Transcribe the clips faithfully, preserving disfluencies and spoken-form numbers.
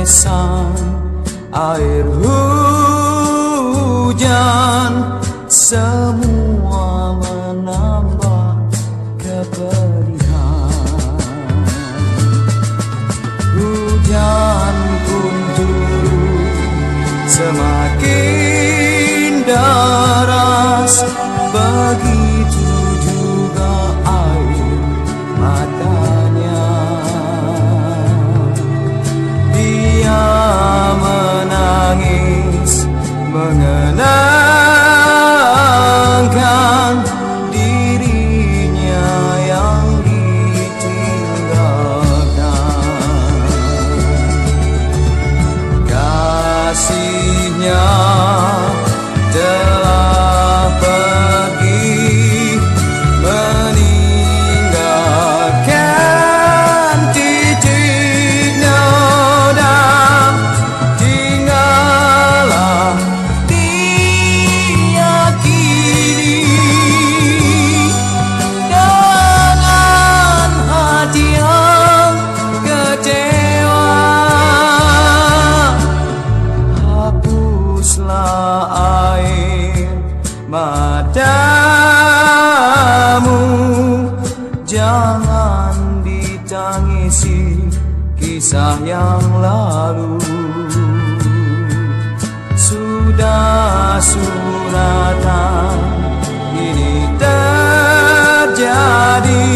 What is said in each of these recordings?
tangisan air hujan, semua menambah kepedihan. Hujan pun turun semakin deras, begitu juga air matanya. Dia menangis mengenangkan dirinya yang ditinggalkan. Kasihnya telah pergi meninggalkan titik noda. Tinggallah dia kini dengan hati yang kecewa. Hapuslah air matamu, jangan ditangisi kisah yang lalu. Sudah suratan ini terjadi,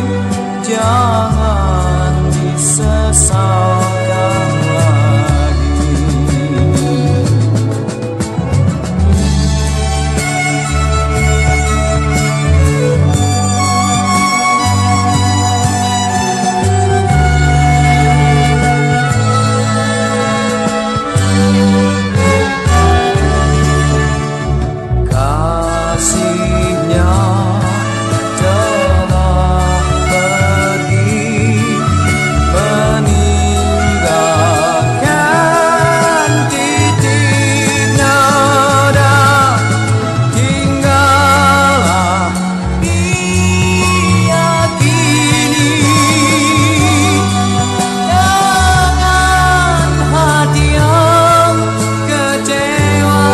jangan disesalkan lagi. Kasihnya telah pergi meninggalkan titik noda. Tinggallah dia kini dengan hati yang kecewa.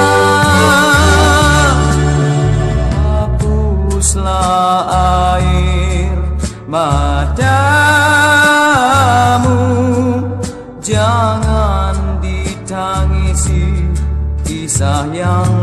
Hapuslah air matamu, jangan ditangisi kisah yang